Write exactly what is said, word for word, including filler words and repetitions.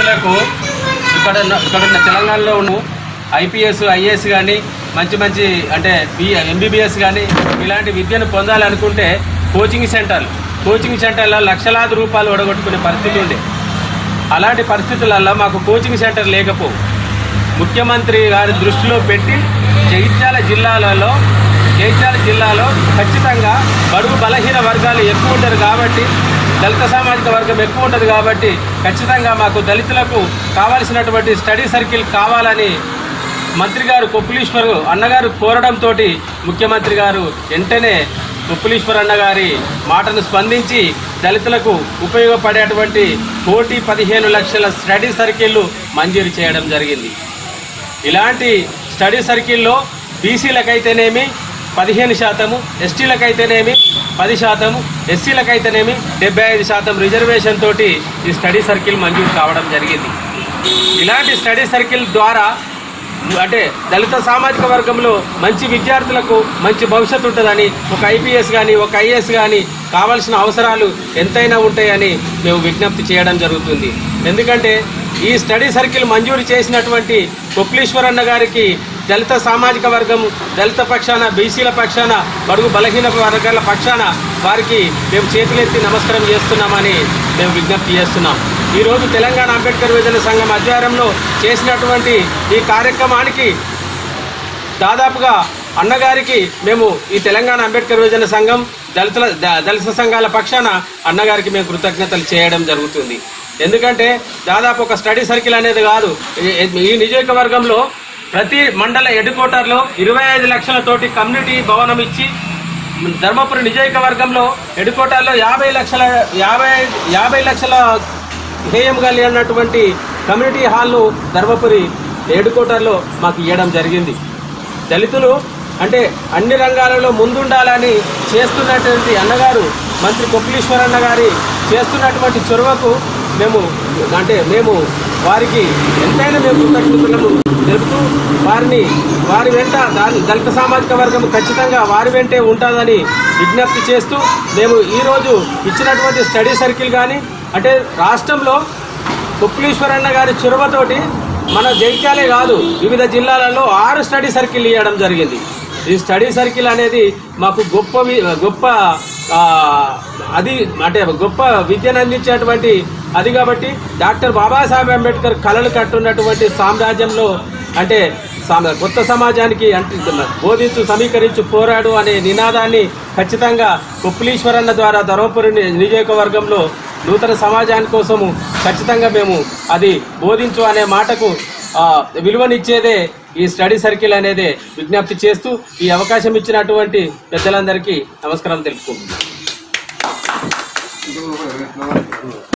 దళితులకు ఇక్కడ ఇక్కడ తెలంగాణలో ఉన్న ఐపీఎస్ ఐఏఎస్ కానీ మంచి మంచి అంటే బి ఎంబీబీఎస్ కానీ ఇలాంటి విద్యను పొందాలనుకుంటే కోచింగ్ సెంటర్లు కోచింగ్ సెంటర్లో లక్షలాది రూపాయలు ఒడగొట్టుకునే పరిస్థితి ఉండే. అలాంటి పరిస్థితులలో మాకు కోచింగ్ సెంటర్ లేకపోవు. ముఖ్యమంత్రి గారి దృష్టిలో పెట్టి జగిత్యాల జిల్లాలలో జగిత్యాల జిల్లాలో ఖచ్చితంగా బడుగు బలహీన వర్గాలు ఎక్కువ ఉంటారు కాబట్టి, దళిత సామాజిక వర్గం ఎక్కువ ఉంటుంది కాబట్టి ఖచ్చితంగా మాకు దళితులకు కావాల్సినటువంటి స్టడీ సర్కిల్ కావాలని మంత్రి గారు కొప్పులీశ్వర్ అన్నగారు కోరడంతో ముఖ్యమంత్రి గారు వెంటనే కొప్పులీశ్వర్ అన్నగారి మాటను స్పందించి దళితులకు ఉపయోగపడేటువంటి కోటి పదిహేను లక్షల స్టడీ సర్కిళ్ళు మంజూరు చేయడం జరిగింది. ఇలాంటి స్టడీ సర్కిల్లో బీసీలకైతేనేమి పదిహేను శాతము, ఎస్టీలకైతేనేమి పది శాతము, ఎస్సీలకైతేనేమి డెబ్బై ఐదు శాతం రిజర్వేషన్ తోటి ఈ స్టడీ సర్కిల్ మంజూరు కావడం జరిగింది. ఇలాంటి స్టడీ సర్కిల్ ద్వారా అంటే దళిత సామాజిక వర్గంలో మంచి విద్యార్థులకు మంచి భవిష్యత్తు ఉంటుందని, ఒక ఐపీఎస్ కానీ ఒక ఐఏఎస్ కానీ కావాల్సిన అవసరాలు ఎంతైనా ఉంటాయని మేము విజ్ఞప్తి చేయడం జరుగుతుంది. ఎందుకంటే ఈ స్టడీ సర్కిల్ మంజూరు చేసినటువంటి కొప్పులీశ్వర్ అన్న గారికి దళిత సామాజిక వర్గం, దళిత పక్షాన, బీసీల పక్షాన, బడుగు బలహీన వర్గాల పక్షాన వారికి మేము చేతులెత్తి నమస్కారం చేస్తున్నామని మేము విజ్ఞప్తి చేస్తున్నాం. ఈరోజు తెలంగాణ అంబేద్కర్ యువజన సంఘం ఆధ్వర్యంలో చేసినటువంటి ఈ కార్యక్రమానికి దాదాపుగా అన్నగారికి మేము ఈ తెలంగాణ అంబేద్కర్ యువజన సంఘం దళితుల దళిత సంఘాల పక్షాన అన్నగారికి మేము కృతజ్ఞతలు చేయడం జరుగుతుంది. ఎందుకంటే దాదాపు ఒక స్టడీ సర్కిల్ అనేది కాదు, ఈ నియోజకవర్గంలో ప్రతి మండల హెడ్ క్వార్టర్లో ఇరవై ఐదు లక్షలతోటి కమ్యూనిటీ భవనం ఇచ్చి, ధర్మపురి నియోజకవర్గంలో హెడ్ క్వార్టర్లో యాభై లక్షల యాభై యాభై లక్షల హేయం కలిగినటువంటి కమ్యూనిటీ హాల్ను ధర్మపురి హెడ్ క్వార్టర్లో మాకు ఇవ్వడం జరిగింది. దళితులు అంటే అన్ని రంగాలలో ముందుండాలని చేస్తున్నటువంటి అన్నగారు మంత్రి కొప్పులీశ్వర్ అన్న గారి చేస్తున్నటువంటి చొరవకు మేము అంటే మేము వారికి ఎంతైనా మేము కృతజ్ఞతలను తెలుపుతూ వారిని వారి వెంట దళిత సామాజిక వర్గం ఖచ్చితంగా వారి వెంటే ఉంటుందని విజ్ఞప్తి చేస్తూ మేము ఈరోజు ఇచ్చినటువంటి స్టడీ సర్కిల్ కానీ అంటే రాష్ట్రంలో కొప్పులీశ్వర్ అన్న గారి చొరవతోటి మన జగిత్యాలే కాదు వివిధ జిల్లాలలో ఆరు స్టడీ సర్కిల్ ఇవ్వడం జరిగింది. ఈ స్టడీ సర్కిల్ అనేది మాకు గొప్ప గొప్ప అది అంటే గొప్ప విద్యను అందించేటువంటి అది కాబట్టి డాక్టర్ బాబాసాహెబ్ అంబేద్కర్ కలలు కట్టున్నటువంటి సామ్రాజ్యంలో అంటే కొత్త సమాజానికి అంటే బోధించు సమీకరించు పోరాడు అనే నినాదాన్ని ఖచ్చితంగా కొప్పులీశ్వరన్న ద్వారా ధర్మపురి నియోజకవర్గంలో నూతన సమాజాని కోసము ఖచ్చితంగా మేము అది బోధించు అనే మాటకు విలువనిచ్చేదే ఈ స్టడీ సర్కిల్ అనేది విజ్ఞప్తి చేస్తూ ఈ అవకాశం ఇచ్చినటువంటి పెద్దలందరికీ నమస్కారం తెలుపుకుంటున్నాను.